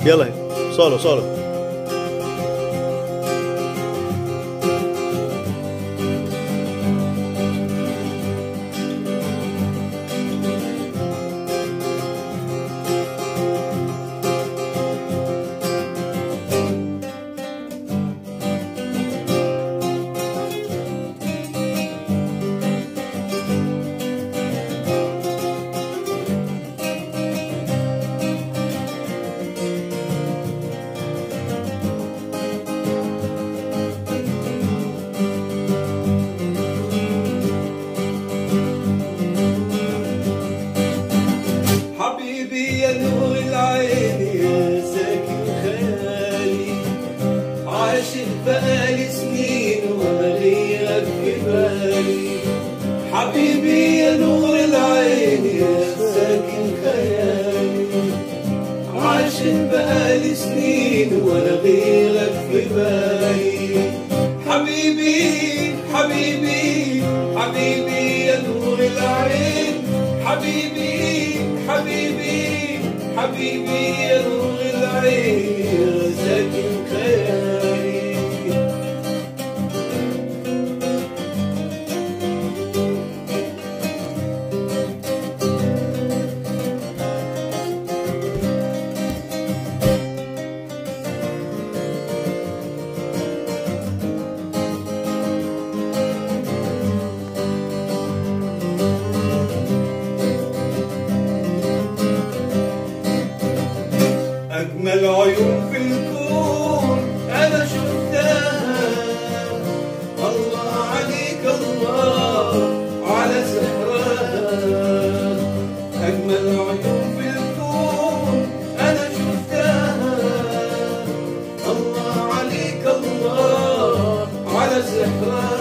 يلا سولو سولو. حبيبي يا نور العين يا ساكن خيالي، عاشق بقالي سنين وما غيرك في بالي. حبيبي يا نور العين يا ساكن خيالي، عاشق بقالي سنين ولا غيرك في بالي. حبيبي حبيبي حبيبي يا نور العين، حبيبي حبيبي حبيبي يا نور العين يا ساكن خيالي. أجمل عيون في الكون أنا شفتها، الله عليك الله على سحرها. أجمل عيون في الكون أنا شفتها، الله عليك الله على سحرها.